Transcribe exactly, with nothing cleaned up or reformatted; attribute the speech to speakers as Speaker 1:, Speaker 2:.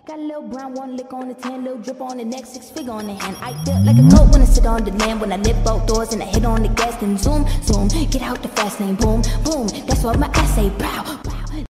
Speaker 1: Got a little brown, one lick on the tan, little drip on the neck, six figure on the hand. I feel like a goat when I sit on the land, when I lift both doors and I hit on the gas, then zoom, zoom, get out the fast lane, boom, boom. That's what my ass say, bow, bow.